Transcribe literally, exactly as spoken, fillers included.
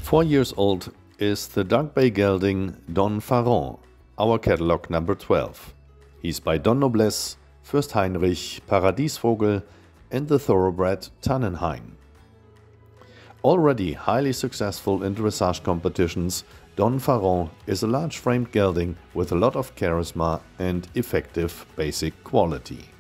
Four years old is the Dark Bay gelding Don Farron, our catalog number twelve. He's by Don Noblesse, Fürst Heinrich, Paradiesvogel and the thoroughbred Tannenhain. Already highly successful in dressage competitions, Don Farron is a large-framed gelding with a lot of charisma and effective basic quality.